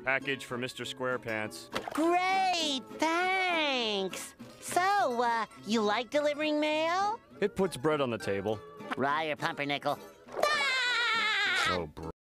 Package for Mr. SquarePants. Great, thanks. So, you like delivering mail? It puts bread on the table. Rye or Pumpernickel? Oh, bro.